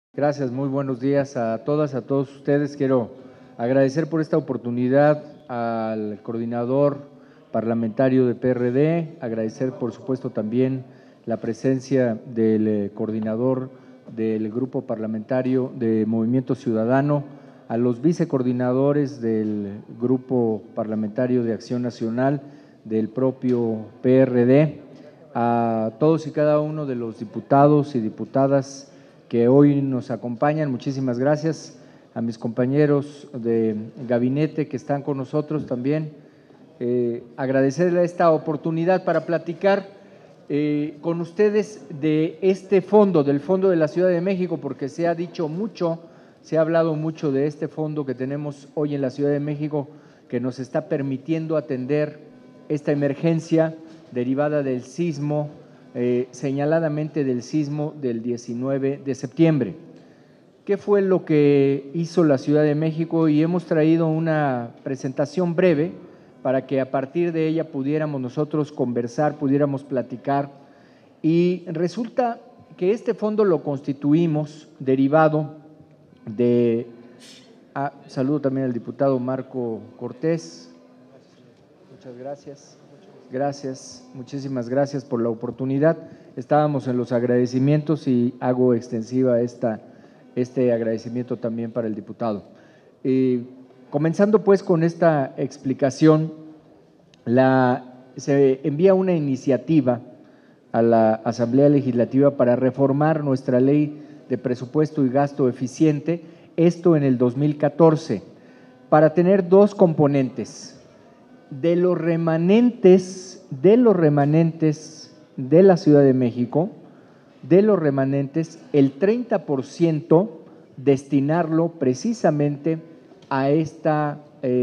Gracias, muy buenos días a todas, a todos ustedes. Quiero agradecer por esta oportunidad al coordinador parlamentario de PRD, agradecer por supuesto también la presencia del coordinador del grupo parlamentario de Movimiento Ciudadano, a los vicecoordinadores del grupo parlamentario de Acción Nacional del propio PRD, a todos y cada uno de los diputados y diputadas que hoy nos acompañan. Muchísimas gracias a mis compañeros de gabinete que están con nosotros también. Agradecerle esta oportunidad para platicar con ustedes de este fondo, del Fondo de la Ciudad de México, porque se ha dicho mucho, se ha hablado mucho de este fondo que tenemos hoy en la Ciudad de México, que nos está permitiendo atender esta emergencia derivada del sismo, señaladamente del sismo del 19 de septiembre. ¿Qué fue lo que hizo la Ciudad de México? Y hemos traído una presentación breve para que a partir de ella pudiéramos nosotros conversar, pudiéramos platicar. Y resulta que este fondo lo constituimos derivado de… saludo también al diputado Marco Cortés. Muchas gracias. Gracias, muchísimas gracias por la oportunidad. Estábamos en los agradecimientos y hago extensiva este agradecimiento también para el diputado. Comenzando pues con esta explicación, se envía una iniciativa a la Asamblea Legislativa para reformar nuestra ley de presupuesto y gasto eficiente, esto en el 2014, para tener dos componentes. De los remanentes de la Ciudad de México, de los remanentes, el 30% destinarlo precisamente a esta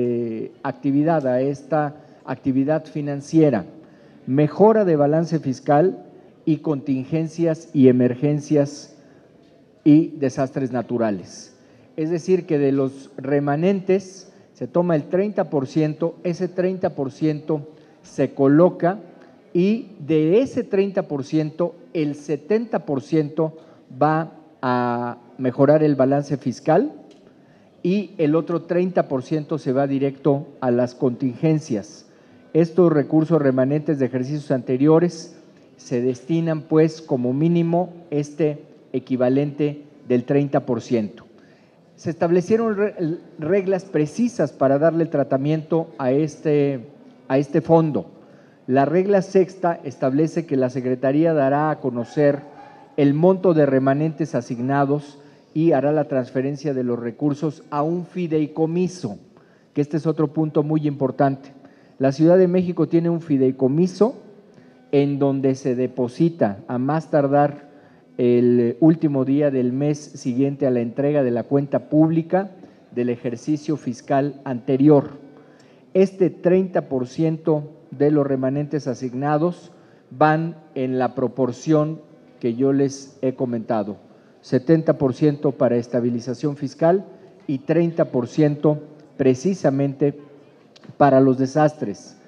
actividad financiera, mejora de balance fiscal y contingencias y emergencias y desastres naturales. Es decir, que de los remanentes se toma el 30%, ese 30% se coloca y de ese 30%, el 70% va a mejorar el balance fiscal y el otro 30% se va directo a las contingencias. Estos recursos remanentes de ejercicios anteriores se destinan pues como mínimo este equivalente del 30%. Se establecieron reglas precisas para darle tratamiento a este fondo. La regla sexta establece que la Secretaría dará a conocer el monto de remanentes asignados y hará la transferencia de los recursos a un fideicomiso, que este es otro punto muy importante. La Ciudad de México tiene un fideicomiso en donde se deposita a más tardar el último día del mes siguiente a la entrega de la cuenta pública del ejercicio fiscal anterior. Este 30% de los remanentes asignados van en la proporción que yo les he comentado, 70% para estabilización fiscal y 30% precisamente para los desastres.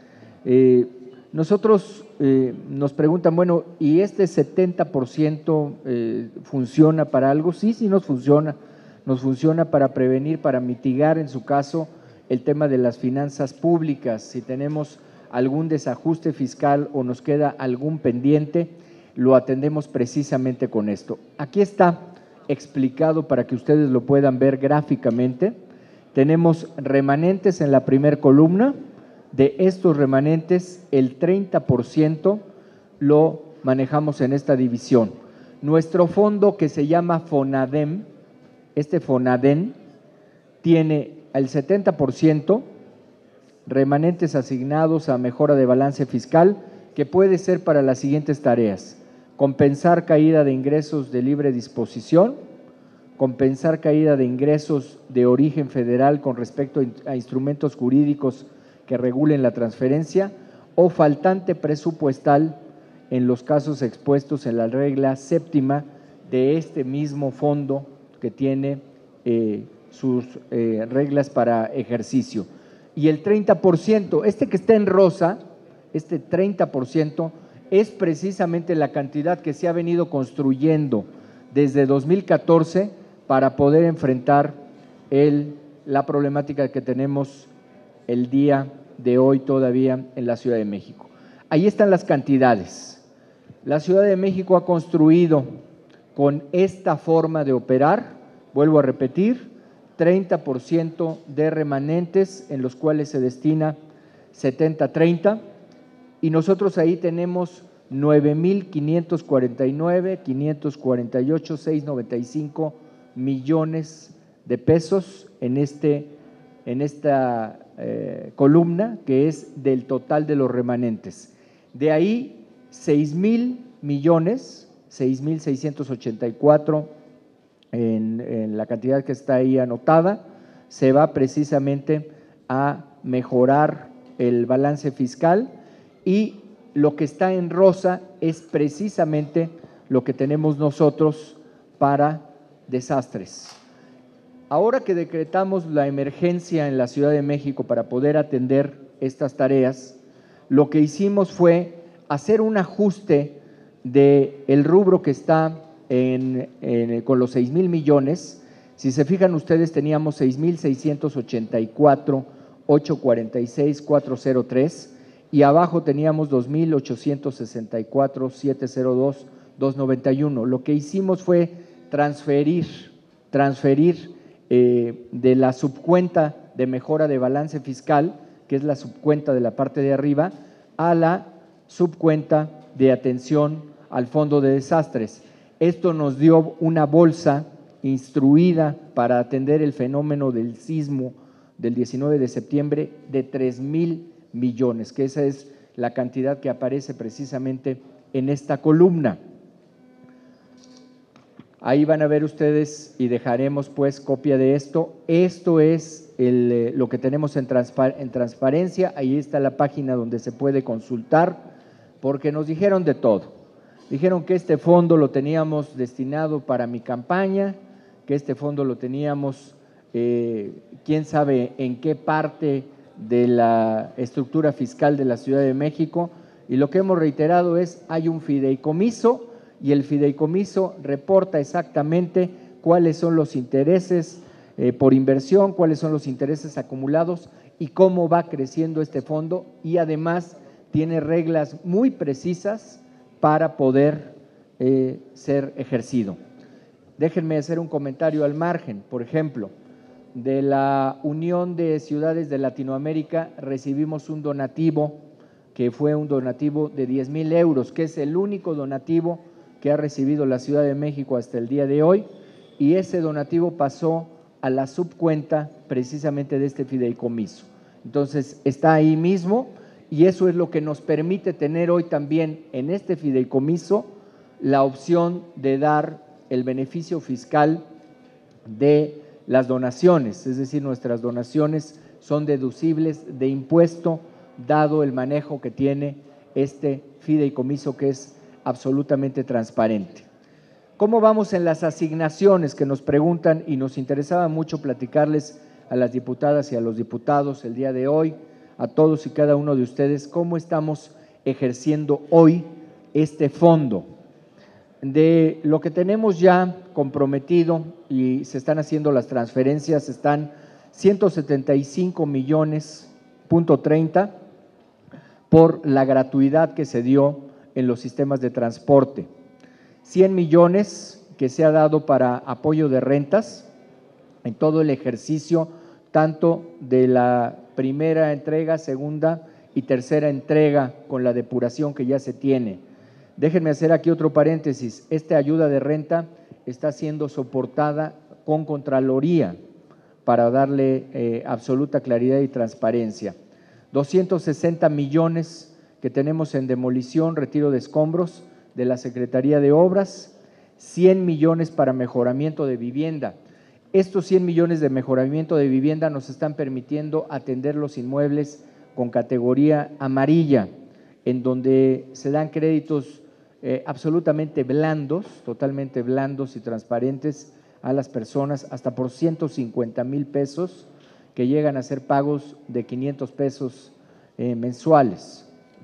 Nosotros nos preguntan, bueno, ¿y este 70% funciona para algo? Sí, sí nos funciona para prevenir, para mitigar en su caso el tema de las finanzas públicas. Si tenemos algún desajuste fiscal o nos queda algún pendiente, lo atendemos precisamente con esto. Aquí está explicado para que ustedes lo puedan ver gráficamente. Tenemos remanentes en la primera columna. De estos remanentes, el 30% lo manejamos en esta división. Nuestro fondo, que se llama FONADEM, este FONADEM tiene el 70% remanentes asignados a mejora de balance fiscal, que puede ser para las siguientes tareas: compensar caída de ingresos de libre disposición, compensar caída de ingresos de origen federal con respecto a instrumentos jurídicos que regulen la transferencia, o faltante presupuestal en los casos expuestos en la regla séptima de este mismo fondo que tiene sus reglas para ejercicio. Y el 30%, este que está en rosa, este 30%, es precisamente la cantidad que se ha venido construyendo desde 2014 para poder enfrentar la problemática que tenemos el día de hoy todavía en la Ciudad de México. Ahí están las cantidades. La Ciudad de México ha construido con esta forma de operar, vuelvo a repetir, 30% de remanentes en los cuales se destina 70-30 y nosotros ahí tenemos 9,549,548,695 millones de pesos en esta columna que es del total de los remanentes. De ahí 6,000 millones, 6,684 en la cantidad que está ahí anotada, se va precisamente a mejorar el balance fiscal y lo que está en rosa es precisamente lo que tenemos nosotros para desastres. Ahora que decretamos la emergencia en la Ciudad de México para poder atender estas tareas, lo que hicimos fue hacer un ajuste del rubro que está con los 6,000 millones. Si se fijan ustedes, teníamos 6,684,846,403 y abajo teníamos 2,864,702,291. Lo que hicimos fue transferir de la subcuenta de mejora de balance fiscal, que es la subcuenta de la parte de arriba, a la subcuenta de atención al fondo de desastres. Esto nos dio una bolsa instruida para atender el fenómeno del sismo del 19 de septiembre de 3,000 millones, que esa es la cantidad que aparece precisamente en esta columna. Ahí van a ver ustedes y dejaremos pues copia de esto. Esto es lo que tenemos en transparencia. Ahí está la página donde se puede consultar, porque nos dijeron de todo. Dijeron que este fondo lo teníamos destinado para mi campaña, que este fondo lo teníamos, quién sabe en qué parte de la estructura fiscal de la Ciudad de México, y lo que hemos reiterado es, hay un fideicomiso y el fideicomiso reporta exactamente cuáles son los intereses por inversión, cuáles son los intereses acumulados y cómo va creciendo este fondo, y además tiene reglas muy precisas para poder ser ejercido. Déjenme hacer un comentario al margen. Por ejemplo, de la Unión de Ciudades de Latinoamérica recibimos un donativo que fue un donativo de 10,000 euros, que es el único donativo que ha recibido la Ciudad de México hasta el día de hoy, y ese donativo pasó a la subcuenta precisamente de este fideicomiso. Entonces, está ahí mismo, y eso es lo que nos permite tener hoy también en este fideicomiso la opción de dar el beneficio fiscal de las donaciones, es decir, nuestras donaciones son deducibles de impuesto, dado el manejo que tiene este fideicomiso, que es absolutamente transparente. ¿Cómo vamos en las asignaciones que nos preguntan? Y nos interesaba mucho platicarles a las diputadas y a los diputados el día de hoy, a todos y cada uno de ustedes, cómo estamos ejerciendo hoy este fondo. De lo que tenemos ya comprometido y se están haciendo las transferencias, están 175 millones.30 por la gratuidad que se dio en los sistemas de transporte, 100 millones que se ha dado para apoyo de rentas en todo el ejercicio, tanto de la primera entrega, segunda y tercera entrega con la depuración que ya se tiene. Déjenme hacer aquí otro paréntesis, esta ayuda de renta está siendo soportada con Contraloría para darle absoluta claridad y transparencia. 260 millones que tenemos en demolición, retiro de escombros de la Secretaría de Obras, 100 millones para mejoramiento de vivienda. Estos 100 millones de mejoramiento de vivienda nos están permitiendo atender los inmuebles con categoría amarilla, en donde se dan créditos absolutamente blandos, totalmente blandos y transparentes a las personas, hasta por 150,000 pesos, que llegan a ser pagos de 500 pesos mensuales.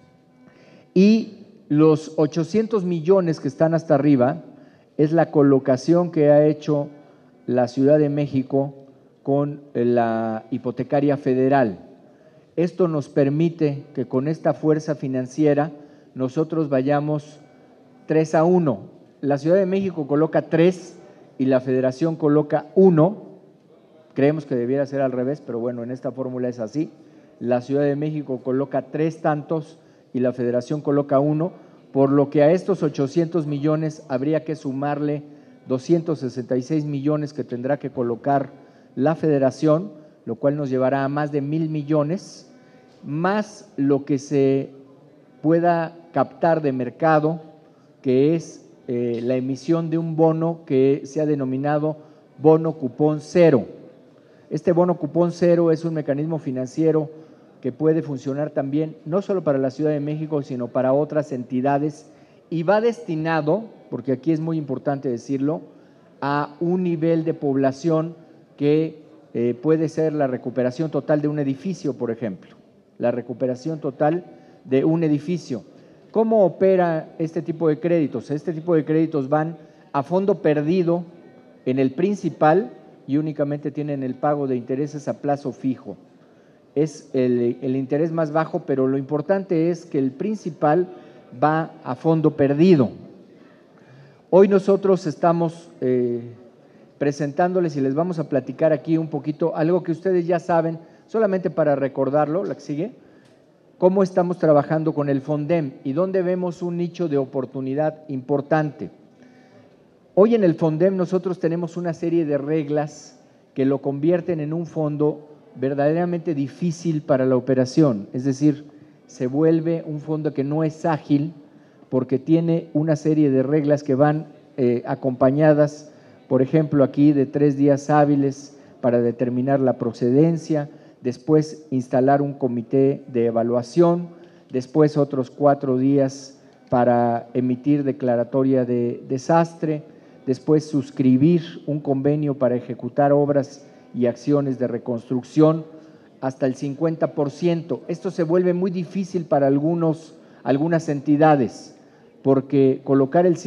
Y los 800 millones que están hasta arriba es la colocación que ha hecho la Ciudad de México con la hipotecaria federal. Esto nos permite que con esta fuerza financiera nosotros vayamos 3-1. La Ciudad de México coloca 3 y la Federación coloca 1. Creemos que debiera ser al revés, pero bueno, en esta fórmula es así. La Ciudad de México coloca 3 tantos y la Federación coloca 1, por lo que a estos 800 millones habría que sumarle 266 millones que tendrá que colocar la Federación, lo cual nos llevará a más de 1,000 millones, más lo que se pueda captar de mercado, que es la emisión de un bono que se ha denominado bono cupón cero. Este bono cupón cero es un mecanismo financiero que puede funcionar también no solo para la Ciudad de México, sino para otras entidades, y va destinado, porque aquí es muy importante decirlo, a un nivel de población que puede ser la recuperación total de un edificio, por ejemplo, la recuperación total de un edificio. ¿Cómo opera este tipo de créditos? Este tipo de créditos van a fondo perdido en el principal y únicamente tienen el pago de intereses a plazo fijo. Es el interés más bajo, pero lo importante es que el principal va a fondo perdido. Hoy nosotros estamos presentándoles y les vamos a platicar aquí un poquito algo que ustedes ya saben, solamente para recordarlo, la que sigue, cómo estamos trabajando con el FONDEM y dónde vemos un nicho de oportunidad importante. Hoy en el FONDEM nosotros tenemos una serie de reglas que lo convierten en un fondo verdaderamente difícil para la operación, es decir, se vuelve un fondo que no es ágil porque tiene una serie de reglas que van acompañadas, por ejemplo, aquí de 3 días hábiles para determinar la procedencia, después instalar un comité de evaluación, después otros 4 días para emitir declaratoria de desastre, después suscribir un convenio para ejecutar obras y acciones de reconstrucción hasta el 50%. Esto se vuelve muy difícil para algunas entidades, porque colocar el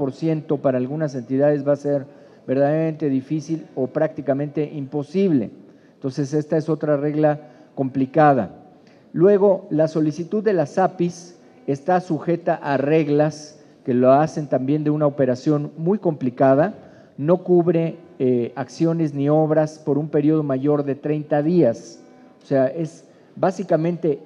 50% para algunas entidades va a ser verdaderamente difícil o prácticamente imposible. Entonces, esta es otra regla complicada. Luego, la solicitud de las APIs está sujeta a reglas que lo hacen también de una operación muy complicada, no cubre acciones ni obras por un periodo mayor de 30 días. O sea, es básicamente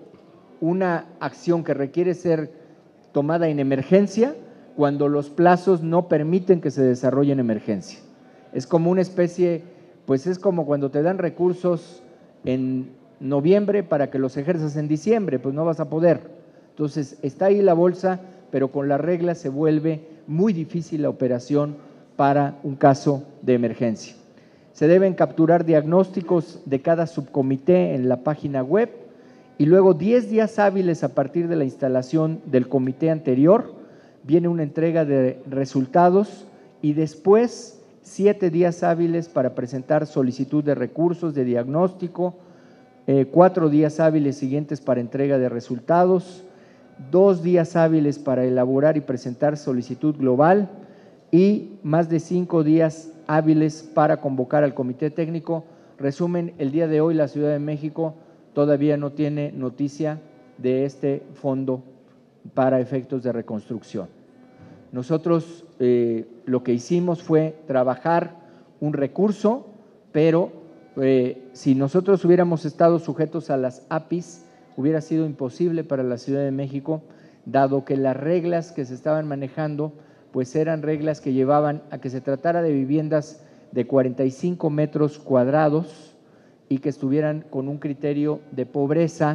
una acción que requiere ser tomada en emergencia cuando los plazos no permiten que se desarrolle en emergencia. Es como una especie, pues es como cuando te dan recursos en noviembre para que los ejerzas en diciembre, pues no vas a poder. Entonces, está ahí la bolsa, pero con las reglas se vuelve muy difícil la operación para un caso de emergencia. Se deben capturar diagnósticos de cada subcomité en la página web y luego 10 días hábiles a partir de la instalación del comité anterior viene una entrega de resultados y después 7 días hábiles para presentar solicitud de recursos de diagnóstico, 4 días hábiles siguientes para entrega de resultados, 2 días hábiles para elaborar y presentar solicitud global y más de 5 días hábiles para convocar al comité técnico. Resumen, el día de hoy la Ciudad de México todavía no tiene noticia de este fondo para efectos de reconstrucción. Nosotros lo que hicimos fue trabajar un recurso, pero si nosotros hubiéramos estado sujetos a las APIs, hubiera sido imposible para la Ciudad de México, dado que las reglas que se estaban manejando pues eran reglas que llevaban a que se tratara de viviendas de 45 metros cuadrados y que estuvieran con un criterio de pobreza,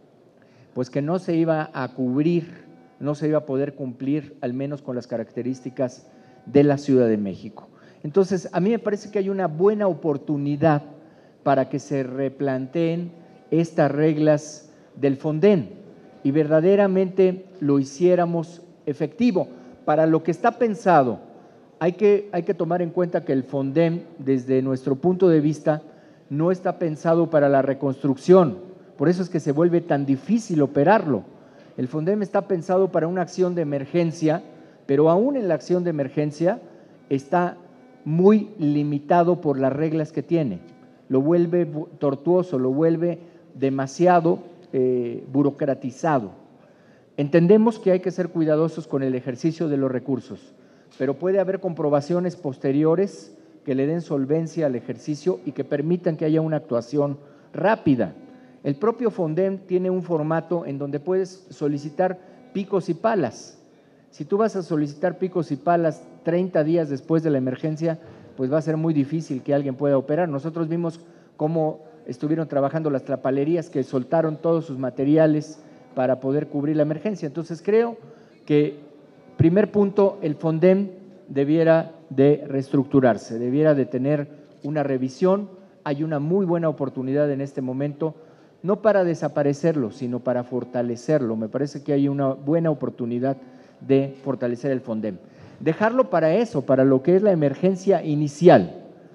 pues que no se iba a cubrir, no se iba a poder cumplir, al menos con las características de la Ciudad de México. Entonces, a mí me parece que hay una buena oportunidad para que se replanteen estas reglas del FONDEM y verdaderamente lo hiciéramos efectivo. Para lo que está pensado, hay que tomar en cuenta que el FONDEM, desde nuestro punto de vista, no está pensado para la reconstrucción, por eso es que se vuelve tan difícil operarlo. El FONDEM está pensado para una acción de emergencia, pero aún en la acción de emergencia está muy limitado por las reglas que tiene, lo vuelve tortuoso, lo vuelve demasiado burocratizado. Entendemos que hay que ser cuidadosos con el ejercicio de los recursos, pero puede haber comprobaciones posteriores que le den solvencia al ejercicio y que permitan que haya una actuación rápida. El propio Fondem tiene un formato en donde puedes solicitar picos y palas. Si tú vas a solicitar picos y palas 30 días después de la emergencia, pues va a ser muy difícil que alguien pueda operar. Nosotros vimos cómo estuvieron trabajando las trapalerías que soltaron todos sus materiales para poder cubrir la emergencia. Entonces creo que, primer punto, el Fondem debiera de reestructurarse, debiera de tener una revisión. Hay una muy buena oportunidad en este momento, no para desaparecerlo, sino para fortalecerlo. Me parece que hay una buena oportunidad de fortalecer el Fondem. Dejarlo para eso, para lo que es la emergencia inicial.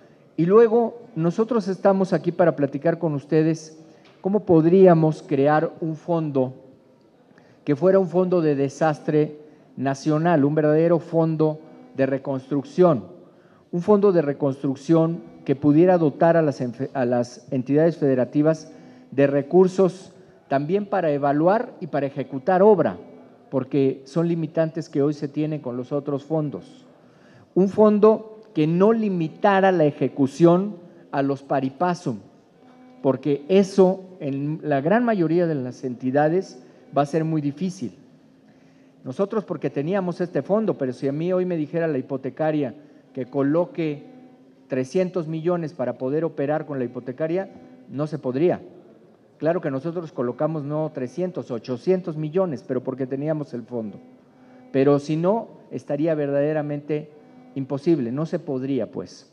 Y luego nosotros estamos aquí para platicar con ustedes cómo podríamos crear un fondo que fuera un fondo de desastre nacional, un verdadero fondo de reconstrucción, un fondo de reconstrucción que pudiera dotar a las entidades federativas de recursos también para evaluar y para ejecutar obra, porque son limitantes que hoy se tienen con los otros fondos. Un fondo que no limitara la ejecución a los pari-passu, porque eso en la gran mayoría de las entidades va a ser muy difícil. Nosotros porque teníamos este fondo, pero si a mí hoy me dijera la hipotecaria que coloque 300 millones para poder operar con la hipotecaria, no se podría. Claro que nosotros colocamos no 300, 800 millones, pero porque teníamos el fondo. Pero si no, estaría verdaderamente imposible, no se podría pues.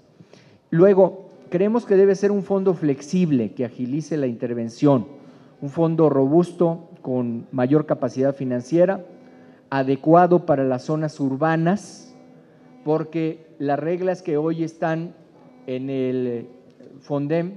Luego, creemos que debe ser un fondo flexible que agilice la intervención, un fondo robusto con mayor capacidad financiera, adecuado para las zonas urbanas, porque las reglas que hoy están en el Fondem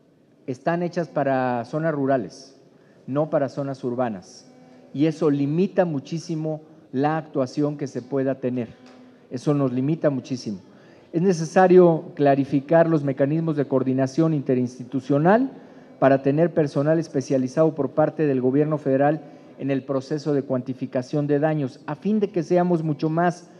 están hechas para zonas rurales, no para zonas urbanas, y eso limita muchísimo la actuación que se pueda tener, eso nos limita muchísimo. Es necesario clarificar los mecanismos de coordinación interinstitucional para tener personal especializado por parte del gobierno federal en el proceso de cuantificación de daños, a fin de que seamos mucho más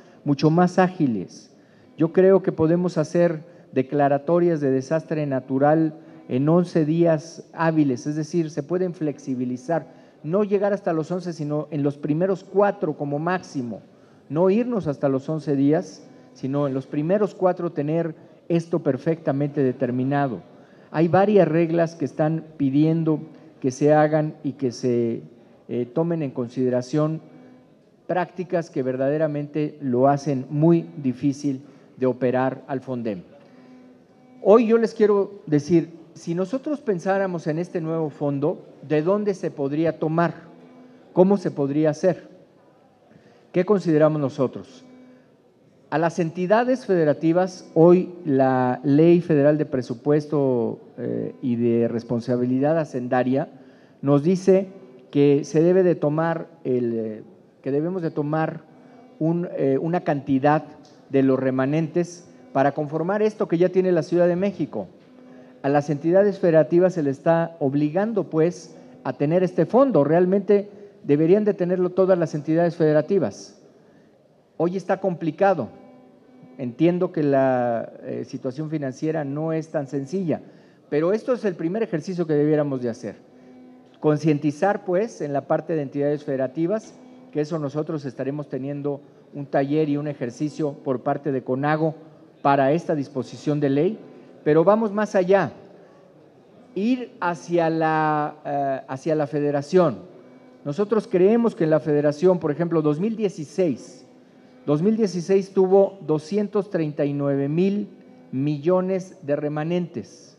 ágiles. Yo creo que podemos hacer declaratorias de desastre natural en 11 días hábiles, es decir, se pueden flexibilizar, no llegar hasta los 11, sino en los primeros 4 como máximo, no irnos hasta los 11 días, sino en los primeros 4 tener esto perfectamente determinado. Hay varias reglas que están pidiendo que se hagan y que se tomen en consideración, prácticas que verdaderamente lo hacen muy difícil de operar al Fondem. Hoy yo les quiero decir, si nosotros pensáramos en este nuevo fondo, ¿de dónde se podría tomar? ¿Cómo se podría hacer? ¿Qué consideramos nosotros? A las entidades federativas, hoy la Ley Federal de Presupuesto y de Responsabilidad Hacendaria nos dice que se debe de tomar que debemos de tomar una cantidad de los remanentes para conformar esto que ya tiene la Ciudad de México. A las entidades federativas se les está obligando pues a tener este fondo, realmente deberían de tenerlo todas las entidades federativas. Hoy está complicado, entiendo que la situación financiera no es tan sencilla, pero esto es el primer ejercicio que debiéramos de hacer. Concientizar pues en la parte de entidades federativas, que eso nosotros estaremos teniendo un taller y un ejercicio por parte de CONAGO para esta disposición de ley, pero vamos más allá, ir hacia la federación. Nosotros creemos que en la federación, por ejemplo, 2016 tuvo 239,000 millones de remanentes,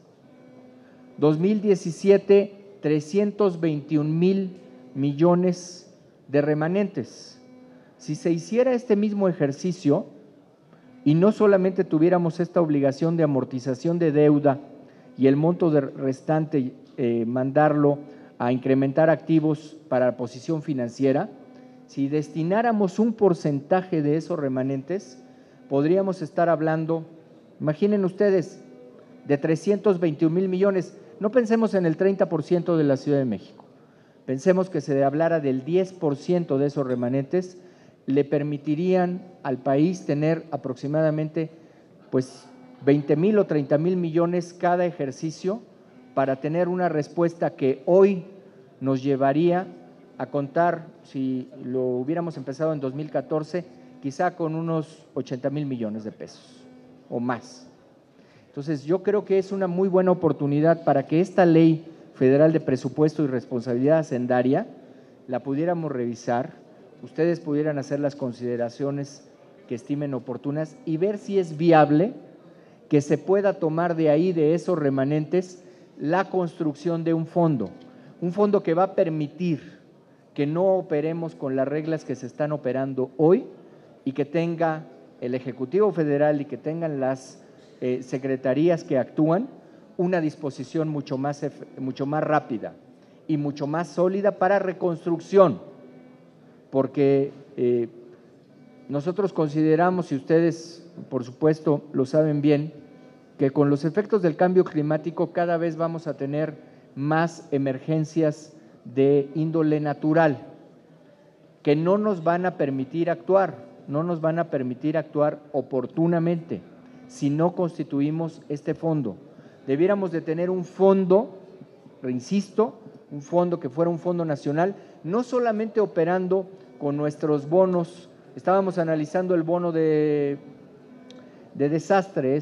2017 321,000 millones de remanentes. Si se hiciera este mismo ejercicio y no solamente tuviéramos esta obligación de amortización de deuda y el monto restante mandarlo a incrementar activos para la posición financiera, si destináramos un porcentaje de esos remanentes, podríamos estar hablando Imaginen ustedes, de 321,000 millones, no pensemos en el 30% de la Ciudad de México, pensemos que se hablara del 10% de esos remanentes, le permitirían al país tener aproximadamente pues 20,000 o 30,000 millones cada ejercicio para tener una respuesta que hoy nos llevaría a contar, si lo hubiéramos empezado en 2014, quizá con unos 80,000 millones de pesos o más. Entonces, yo creo que es una muy buena oportunidad para que esta Ley Federal de Presupuesto y Responsabilidad Hacendaria la pudiéramos revisar, ustedes pudieran hacer las consideraciones que estimen oportunas y ver si es viable que se pueda tomar de ahí, de esos remanentes, la construcción de un fondo que va a permitir que no operemos con las reglas que se están operando hoy y que tenga el Ejecutivo Federal y que tengan las secretarías que actúan una disposición mucho más rápida y mucho más sólida para reconstrucción, porque nosotros consideramos, y ustedes por supuesto lo saben bien, que con los efectos del cambio climático cada vez vamos a tener más emergencias de índole natural que no nos van a permitir actuar, oportunamente si no constituimos este fondo. Debiéramos de tener un fondo, insisto, un fondo que fuera un fondo nacional, no solamente operando con nuestros bonos. Estábamos analizando el bono de desastre,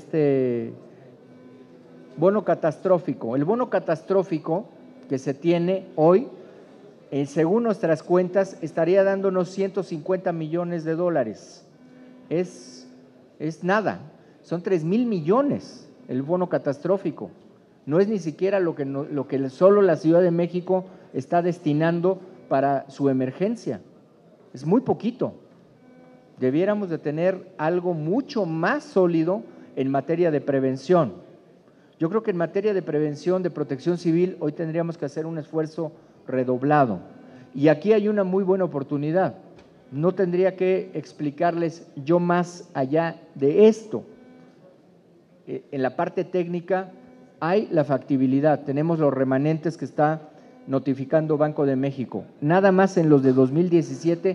bono catastrófico. El bono catastrófico que se tiene hoy, según nuestras cuentas, estaría dándonos 150 millones de dólares. Es nada, son 3,000 millones el bono catastrófico. No es ni siquiera lo que solo la Ciudad de México está destinando para su emergencia. Es muy poquito. Debiéramos de tener algo mucho más sólido en materia de prevención. Yo creo que en materia de prevención, de protección civil, hoy tendríamos que hacer un esfuerzo redoblado. Y aquí hay una muy buena oportunidad. No tendría que explicarles yo más allá de esto. En la parte técnica hay la factibilidad, tenemos los remanentes que está notificando Banco de México. Nada más en los de 2017,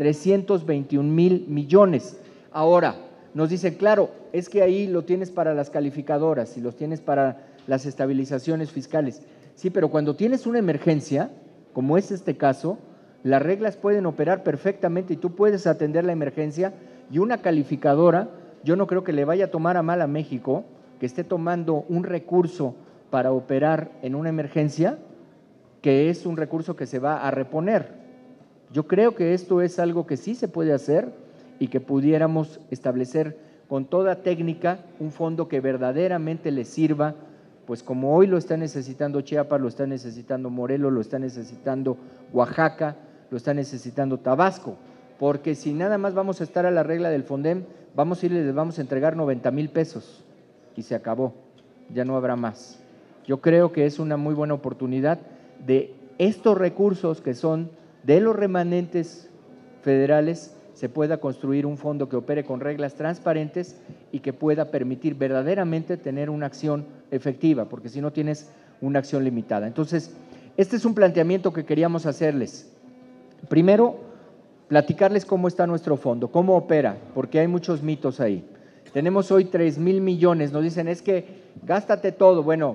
321,000 millones. Ahora, nos dicen, claro, es que ahí lo tienes para las calificadoras y los tienes para las estabilizaciones fiscales. Sí, pero cuando tienes una emergencia, como es este caso, las reglas pueden operar perfectamente y tú puedes atender la emergencia, y una calificadora, yo no creo que le vaya a tomar a mal a México que esté tomando un recurso para operar en una emergencia, que es un recurso que se va a reponer. Yo creo que esto es algo que sí se puede hacer y que pudiéramos establecer con toda técnica un fondo que verdaderamente le sirva, pues como hoy lo está necesitando Chiapas, lo está necesitando Morelos, lo está necesitando Oaxaca, lo está necesitando Tabasco, porque si nada más vamos a estar a la regla del Fondem, vamos a ir y les vamos a entregar 90,000 pesos y se acabó, ya no habrá más. Yo creo que es una muy buena oportunidad de estos recursos que son de los remanentes federales, se pueda construir un fondo que opere con reglas transparentes y que pueda permitir verdaderamente tener una acción efectiva, porque si no tienes una acción limitada. Entonces, este es un planteamiento que queríamos hacerles. Primero, platicarles cómo está nuestro fondo, cómo opera, porque hay muchos mitos ahí. Tenemos hoy 3,000 millones, nos dicen, es que gástate todo. Bueno,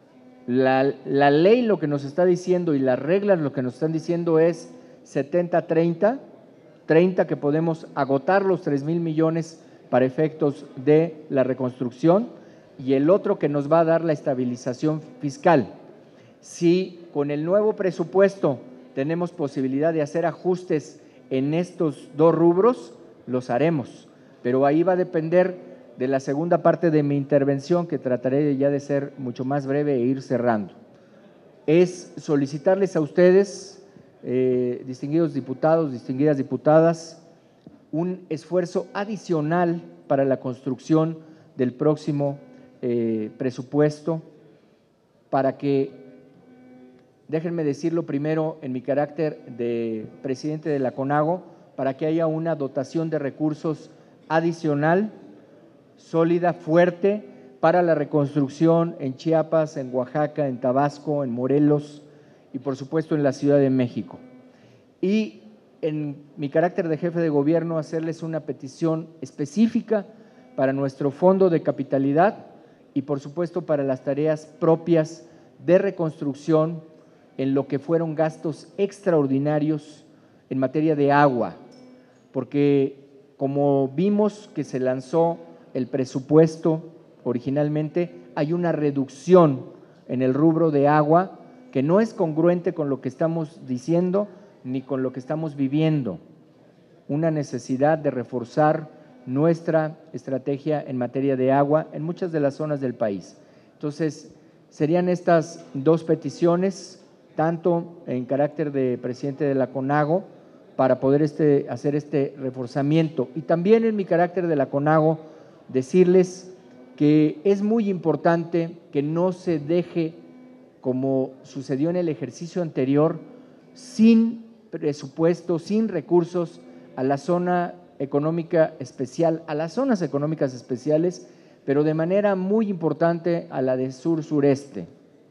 la ley lo que nos está diciendo y las reglas lo que nos están diciendo es 70-30, 30 que podemos agotar los 3,000 millones para efectos de la reconstrucción y el otro que nos va a dar la estabilización fiscal. Si con el nuevo presupuesto tenemos posibilidad de hacer ajustes en estos dos rubros, los haremos, pero ahí va a depender de la segunda parte de mi intervención, que trataré ya de ser mucho más breve e ir cerrando. Es solicitarles a ustedes, distinguidos diputados, distinguidas diputadas, un esfuerzo adicional para la construcción del próximo presupuesto, para que, déjenme decirlo primero en mi carácter de presidente de la CONAGO, para que haya una dotación de recursos adicional sólida, fuerte, para la reconstrucción en Chiapas, en Oaxaca, en Tabasco, en Morelos y por supuesto en la Ciudad de México. Y en mi carácter de jefe de gobierno, hacerles una petición específica para nuestro fondo de capitalidad y por supuesto para las tareas propias de reconstrucción en lo que fueron gastos extraordinarios en materia de agua, porque como vimos que se lanzó el presupuesto originalmente, hay una reducción en el rubro de agua que no es congruente con lo que estamos diciendo ni con lo que estamos viviendo, una necesidad de reforzar nuestra estrategia en materia de agua en muchas de las zonas del país. Entonces, serían estas dos peticiones, tanto en carácter de presidente de la CONAGO, para poder hacer este reforzamiento. Y también en mi carácter de la CONAGO, decirles que es muy importante que no se deje, como sucedió en el ejercicio anterior, sin presupuesto, sin recursos a la zona económica especial, a las zonas económicas especiales, pero de manera muy importante a la de sur-sureste,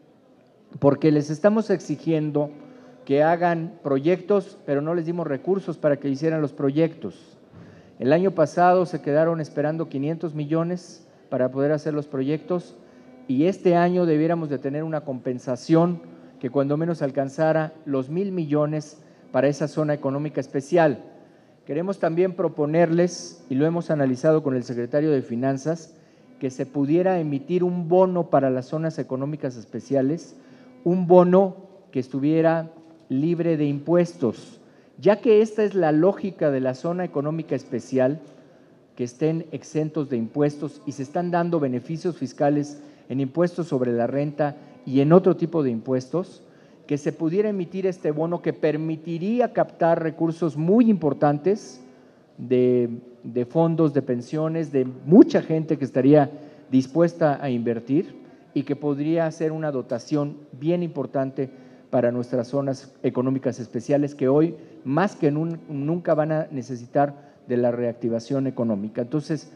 porque les estamos exigiendo que hagan proyectos, pero no les dimos recursos para que hicieran los proyectos. El año pasado se quedaron esperando 500 millones para poder hacer los proyectos y este año debiéramos de tener una compensación que cuando menos alcanzara los 1,000 millones para esa zona económica especial. Queremos también proponerles, y lo hemos analizado con el secretario de Finanzas, que se pudiera emitir un bono para las zonas económicas especiales, un bono que estuviera libre de impuestos, ya que esta es la lógica de la zona económica especial, que estén exentos de impuestos y se están dando beneficios fiscales en impuestos sobre la renta y en otro tipo de impuestos, que se pudiera emitir este bono que permitiría captar recursos muy importantes de fondos, de pensiones, de mucha gente que estaría dispuesta a invertir y que podría ser una dotación bien importante para nuestras zonas económicas especiales que hoy más que nunca van a necesitar de la reactivación económica. Entonces,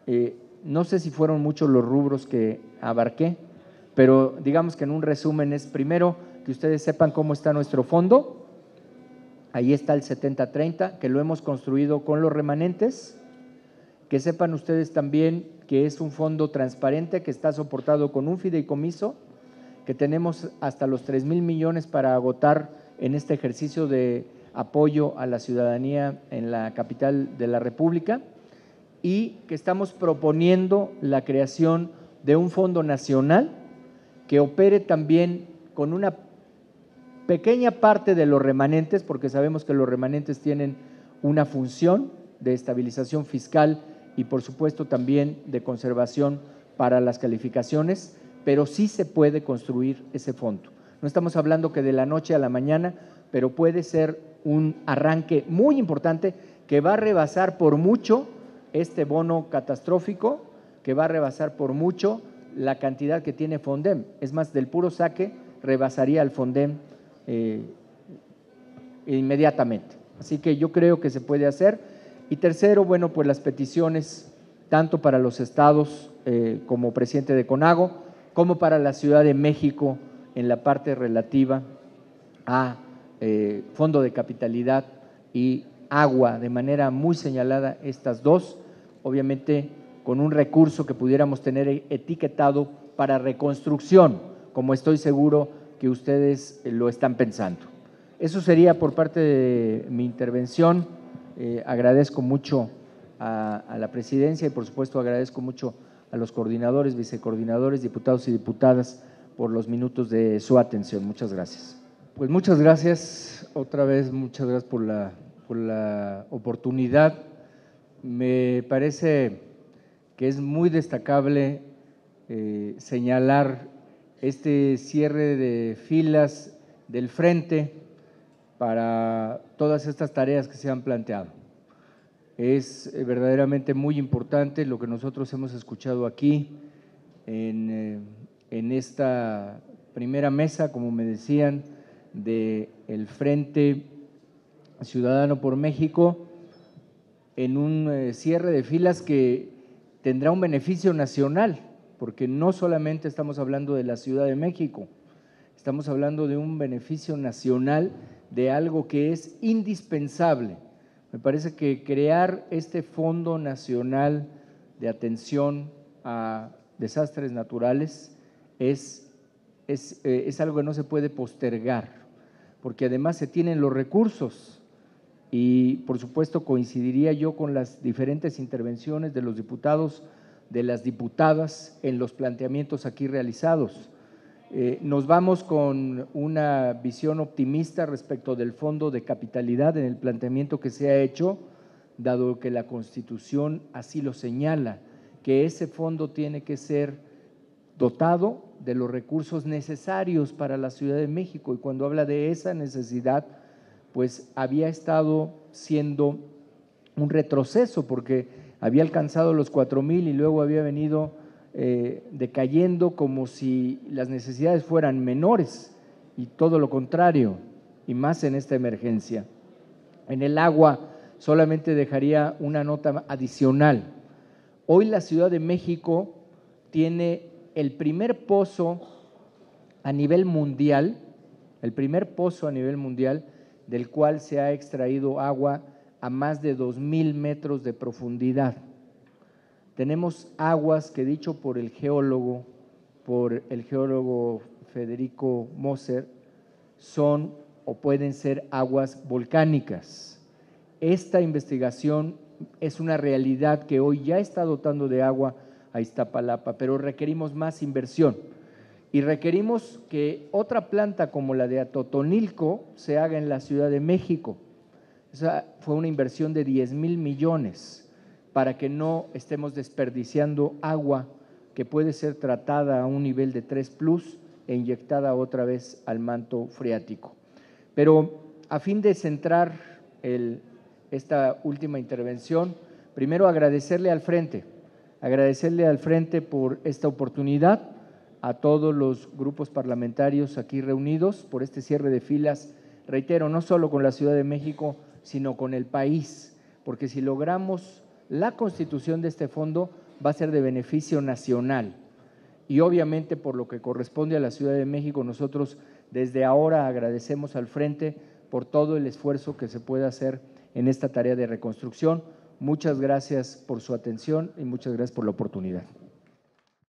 no sé si fueron muchos los rubros que abarqué, pero digamos que en un resumen es primero que ustedes sepan cómo está nuestro fondo. Ahí está el 70-30, que lo hemos construido con los remanentes. Que sepan ustedes también que es un fondo transparente que está soportado con un fideicomiso, que tenemos hasta los 3,000 millones para agotar en este ejercicio de apoyo a la ciudadanía en la capital de la República y que estamos proponiendo la creación de un fondo nacional que opere también con una pequeña parte de los remanentes, porque sabemos que los remanentes tienen una función de estabilización fiscal y por supuesto también de conservación para las calificaciones, pero sí se puede construir ese fondo. No estamos hablando que de la noche a la mañana, pero puede ser un arranque muy importante que va a rebasar por mucho este bono catastrófico, que va a rebasar por mucho la cantidad que tiene Fondem. Es más, del puro saque rebasaría al Fondem inmediatamente. Así que yo creo que se puede hacer. Y tercero, bueno, pues las peticiones tanto para los estados como presidente de CONAGO, como para la Ciudad de México en la parte relativa a fondo de capitalidad y agua, de manera muy señalada estas dos, obviamente con un recurso que pudiéramos tener etiquetado para reconstrucción, como estoy seguro que ustedes lo están pensando. Eso sería por parte de mi intervención. Agradezco mucho a la presidencia y por supuesto agradezco mucho a los coordinadores, vicecoordinadores, diputados y diputadas por los minutos de su atención. Muchas gracias. Pues muchas gracias, otra vez muchas gracias por la oportunidad. Me parece que es muy destacable señalar este cierre de filas del frente para todas estas tareas que se han planteado. Es verdaderamente muy importante lo que nosotros hemos escuchado aquí en esta primera mesa, como me decían, del Frente Ciudadano por México, en un cierre de filas que tendrá un beneficio nacional, porque no solamente estamos hablando de la Ciudad de México, estamos hablando de un beneficio nacional de algo que es indispensable. Me parece que crear este Fondo Nacional de Atención a Desastres Naturales es algo que no se puede postergar, porque además se tienen los recursos y por supuesto coincidiría yo con las diferentes intervenciones de los diputados, de las diputadas en los planteamientos aquí realizados. Nos vamos con una visión optimista respecto del fondo de capitalidad en el planteamiento que se ha hecho, dado que la Constitución así lo señala, que ese fondo tiene que ser dotado de los recursos necesarios para la Ciudad de México, y cuando habla de esa necesidad, pues había estado siendo un retroceso, porque había alcanzado los 4,000 y luego había venido decayendo como si las necesidades fueran menores, y todo lo contrario, y más en esta emergencia. En el agua solamente dejaría una nota adicional. Hoy la Ciudad de México tiene el primer pozo a nivel mundial, del cual se ha extraído agua a más de 2,000 metros de profundidad. Tenemos aguas que, dicho por el geólogo Federico Moser, son o pueden ser aguas volcánicas. Esta investigación es una realidad que hoy ya está dotando de agua a Iztapalapa, pero requerimos más inversión y requerimos que otra planta como la de Atotonilco se haga en la Ciudad de México. Esa fue una inversión de 10,000 millones para que no estemos desperdiciando agua que puede ser tratada a un nivel de 3+ e inyectada otra vez al manto freático. Pero a fin de centrar esta última intervención, primero agradecerle al Frente por esta oportunidad, a todos los grupos parlamentarios aquí reunidos por este cierre de filas, reitero, no solo con la Ciudad de México, sino con el país, porque si logramos la constitución de este fondo va a ser de beneficio nacional. Y obviamente por lo que corresponde a la Ciudad de México, nosotros desde ahora agradecemos al Frente por todo el esfuerzo que se puede hacer en esta tarea de reconstrucción. Muchas gracias por su atención y muchas gracias por la oportunidad.